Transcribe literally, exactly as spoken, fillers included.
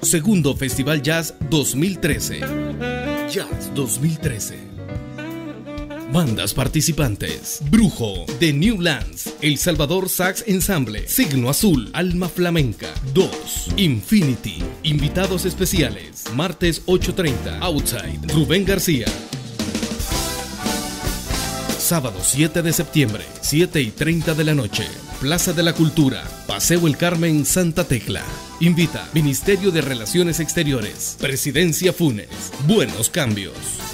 Segundo Festival Jazz dos mil trece. Jazz dos mil trece. Bandas participantes: Brujo, The Newlands, El Salvador Sax Ensemble, Signo Azul, Alma Flamenca, dos, Infinity. Invitados especiales: martes ocho treinta, Outside, Rubén García. Sábado siete de septiembre, siete y treinta de la noche, Plaza de la Cultura, Paseo El Carmen, Santa Tecla. Invita Ministerio de Relaciones Exteriores, Presidencia Funes, Buenos Cambios.